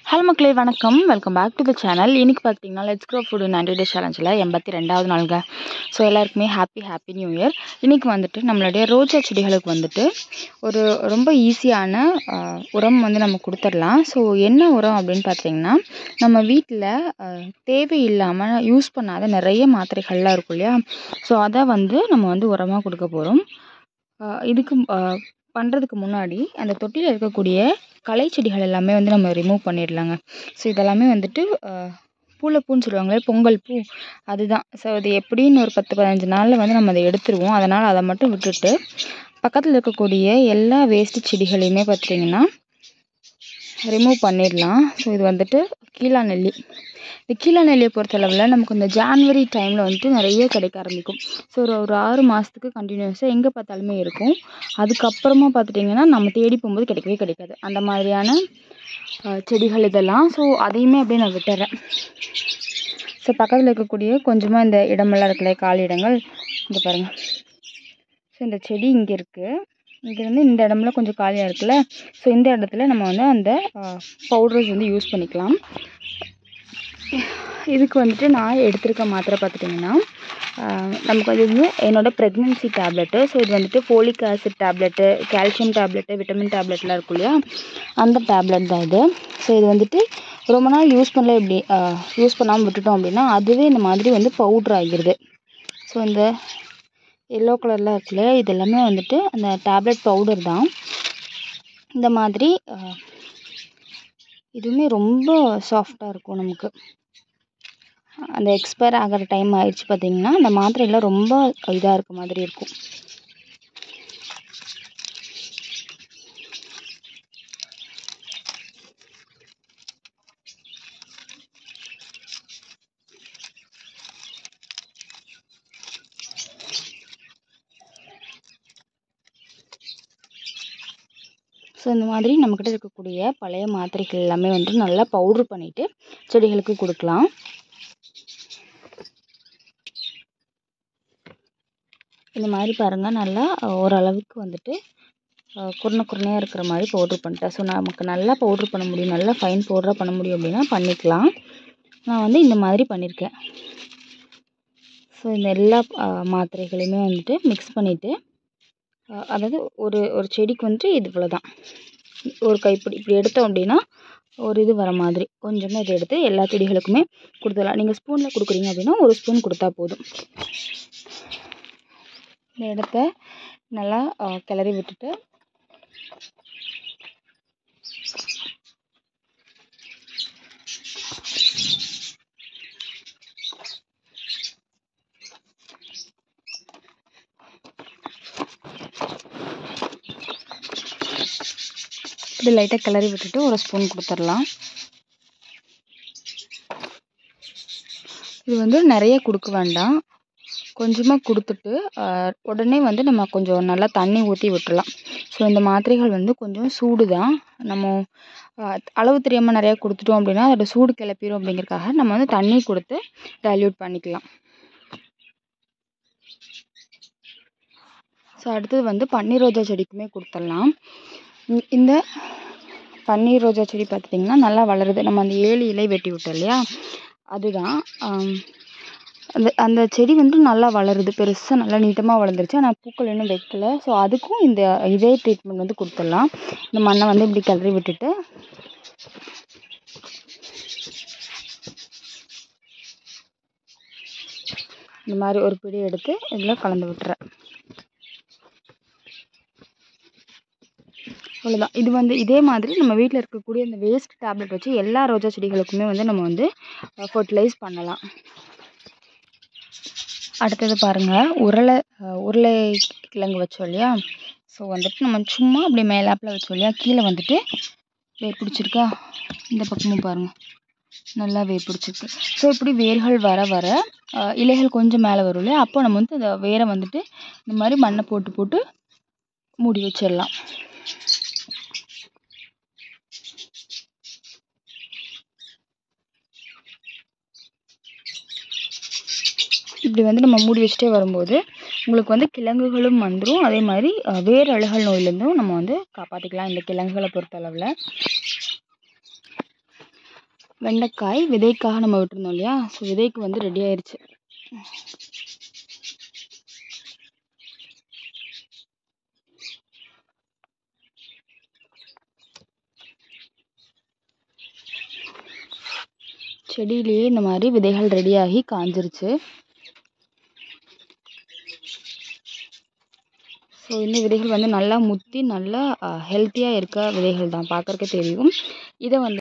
Hello மக்களே வணக்கம். Welcome back to the channel. இன்றைக்கி பார்த்தீங்கன்னா லெட்ஸ் க்ரோ ஃபுட் 90 டேஸ் சேலஞ்சில் 82வது நாளுங்க. ஸோ எல்லாருக்குமே ஹாப்பி நியூ இயர். இன்றைக்கி வந்துட்டு நம்மளுடைய ரோஜா செடிகளுக்கு வந்துட்டு ஒரு ரொம்ப ஈஸியான உரம் வந்து நம்ம கொடுத்துடலாம். ஸோ என்ன உரம் அப்படின்னு பார்த்தீங்கன்னா, நம்ம வீட்டில் தேவையில்லாமல் யூஸ் பண்ணாத நிறைய மாத்திரைகள்லாம் இருக்கும் இல்லையா, ஸோ அதை வந்து நம்ம வந்து உரமாக கொடுக்க போகிறோம். இதுக்கு பண்ணுறதுக்கு முன்னாடி அந்த தொட்டியில் இருக்கக்கூடிய களை செடிகள் எல்லாமே வந்து நம்ம ரிமூவ் பண்ணிடலாங்க. ஸோ இதெல்லாமே வந்துட்டு பூன்னு சொல்லுவாங்களே, பொங்கல் பூ அதுதான். ஸோ அது எப்படின்னு ஒரு 10-15 நாளில் வந்து நம்ம அதை எடுத்துருவோம். அதனால் அதை மட்டும் விட்டுட்டு பக்கத்தில் இருக்கக்கூடிய எல்லா வேஸ்ட்டு செடிகளையுமே பார்த்திங்கன்னா ரிமூவ் பண்ணிடலாம். ஸோ இது வந்துட்டு கீழாநெல்லி. இந்த கீழாநெல்லியை பொறுத்தளவில் நமக்கு இந்த ஜான்வரி டைமில் வந்துட்டு நிறைய கிடைக்க ஆரம்பிக்கும். ஸோ ஒரு 6 மாதத்துக்கு கண்டினியூஸாக எங்கே பார்த்தாலுமே இருக்கும். அதுக்கப்புறமா பார்த்துட்டிங்கன்னா நம்ம தேடி போகும்போது கிடைக்கவே கிடைக்காது. அந்த மாதிரியான செடிகள் இதெல்லாம். ஸோ அதையுமே அப்படியே நான் விட்டுறேன். ஸோ பக்கத்தில் இருக்கக்கூடிய கொஞ்சமாக இந்த இடமெல்லாம் இருக்குல்ல, காலி இடங்கள், இங்கே பாருங்கள். ஸோ இந்த செடி இங்கே இருக்குது. இங்கேருந்து இந்த இடம்ல கொஞ்சம் காலியாக இருக்குல்ல, ஸோ இந்த இடத்துல நம்ம வந்து அந்த பவுடர்ஸ் வந்து யூஸ் பண்ணிக்கலாம். இதுக்கு வந்துட்டு நான் எடுத்திருக்க மாத்திரை பார்த்துட்டிங்கன்னா, நமக்கு வந்து என்னோடய ப்ரெக்னென்சி டேப்லெட்டு. ஸோ இது வந்துட்டு folic acid tablet, calcium tablet, vitamin டேப்லெட்லாம் இருக்கும் இல்லையா, அந்த டேப்லெட் தான் இது. ஸோ இது வந்துட்டு ரொம்ப நாள் யூஸ் பண்ணாமல் விட்டுட்டோம் அப்படின்னா அதுவே இந்த மாதிரி வந்து பவுட்ரு ஆகிடுது. ஸோ இந்த எல்லோ கலரில் இருக்குல்ல, இது எல்லாமே வந்துட்டு அந்த டேப்லெட் பவுடர் தான். இந்த மாதிரி இதுவுமே ரொம்ப சாஃப்டாக இருக்கும். நமக்கு அந்த எக்ஸ்பயர் ஆகிற டைம் ஆயிடுச்சு பார்த்திங்கன்னா, அந்த மாத்திரையெல்லாம் ரொம்ப இதாக இருக்க மாதிரி இருக்கும். ஸோ இந்த மாதிரி நம்மக்கிட்ட இருக்கக்கூடிய பழைய மாத்திரைகள் எல்லாமே வந்துட்டு நல்லா பவுட்ரு பண்ணிவிட்டு செடிகளுக்கு கொடுக்கலாம். இந்த மாதிரி பாருங்கள், நல்லா ஓரளவுக்கு வந்துட்டு குருணையாக இருக்கிற மாதிரி பவுட்ரு பண்ணிட்டேன். ஸோ நமக்கு நல்லா பவுட்ரு பண்ண முடியும், நல்லா ஃபைன் பவுடராக பண்ண முடியும் அப்படின்னா பண்ணிக்கலாம். நான் வந்து இந்த மாதிரி பண்ணியிருக்கேன். ஸோ இந்த எல்லா மாத்திரைகளையுமே வந்துட்டு மிக்ஸ் பண்ணிவிட்டு, அதாவது ஒரு செடிக்கு வந்துட்டு இது இவ்வளோ தான், ஒரு கைப்பிடி இப்படி எடுத்தோம் அப்படின்னா ஒரு இது வர மாதிரி கொஞ்சமாக இதை எடுத்து எல்லா செடிகளுக்குமே கொடுத்துடலாம். நீங்கள் ஸ்பூனில் கொடுக்குறீங்க அப்படின்னா ஒரு ஸ்பூன் கொடுத்தா போதும். இந்த இடத்த நல்லா கிளறி விட்டுட்டு இப்படி லைட்டாக கிளறி விட்டுட்டு ஒரு ஸ்பூன் கொடுத்துடலாம். இது வந்து நிறைய கொடுக்க வேண்டாம், கொஞ்சமாக கொடுத்துட்டு உடனே வந்து நம்ம கொஞ்சம் நல்லா தண்ணி ஊற்றி விட்டுடலாம். ஸோ இந்த மாத்திரைகள் வந்து கொஞ்சம் சூடு தான். நம்ம அளவு தெரியாமல் நிறையா கொடுத்துட்டோம் அப்படின்னா அதோட சூடு கிளப்பிடும். அப்படிங்கிறதுக்காக நம்ம வந்து தண்ணி கொடுத்து டைல்யூட் பண்ணிக்கலாம். ஸோ அடுத்தது வந்து பன்னீர் ரோஜா செடிக்குமே கொடுத்துடலாம். இந்த பன்னீர் ரோஜா செடி பார்த்துட்டிங்கன்னா நல்லா வளருது. நம்ம அந்த 7 இலை வெட்டி விட்டோம் இல்லையா, அதுதான். அந்த செடி வந்து நல்லா வளருது, பெருசாக நல்லா நீட்டமாக வளர்ந்துருச்சு. ஆனால் பூக்கள் இன்னும் வைக்கல. ஸோ அதுக்கும் இதே ட்ரீட்மெண்ட் வந்து கொடுத்துடலாம். இந்த மண்ணை வந்து இப்படி கிளறி விட்டுட்டு இந்த மாதிரி ஒரு பிடி எடுத்து இதில் கலந்து விட்டுறேன். அவ்வளோதான். இது வந்து இதே மாதிரி நம்ம வீட்டில் இருக்கக்கூடிய இந்த வேஸ்ட் டேப்லெட் வச்சு எல்லா ரோஜா செடிகளுக்குமே வந்து நம்ம வந்து ஃபர்டிலைஸ் பண்ணலாம். அடுத்தது பாருங்கள், உருளை கிழங்கு வச்சோம் இல்லையா, ஸோ வந்துட்டு நம்ம சும்மா அப்படி மேலாப்பில் வச்சோம் இல்லையா, கீழே வந்துட்டு வேர் பிடிச்சிருக்கா, இந்த பக்கமும் பாருங்கள் நல்லா வேர் பிடிச்சிருக்கு. ஸோ இப்படி வேர்கள் வர வர இலைகள் கொஞ்சம் மேலே வரும் இல்லையா, அப்போ நம்ம வந்து அந்த வேரை வந்துட்டு இந்த மாதிரி மண்ணை போட்டு மூடி வச்சிடலாம். இப்படி வந்து நம்ம மூடி வச்சுட்டே வரும்போது உங்களுக்கு வந்து கிழங்குகளும் வந்துடும். அதே மாதிரி வேர் அழுகல் நோயிலேருந்தும் நம்ம வந்து காப்பாற்றிக்கலாம் இந்த கிழங்குகளை பொறுத்தளவில். வெண்டைக்காய் விதைக்காக நம்ம விட்டுருந்தோம் இல்லையா, ஸோ விதைக்கு வந்து ரெடி ஆயிருச்சு. செடியிலேயே இந்த மாதிரி விதைகள் ரெடியாகி காஞ்சிருச்சு. ஸோ இந்த விதைகள் வந்து நல்லா முத்தி நல்லா ஹெல்த்தியாக இருக்க விதைகள் தான், பார்க்கறக்கே தெரியும். இதை வந்து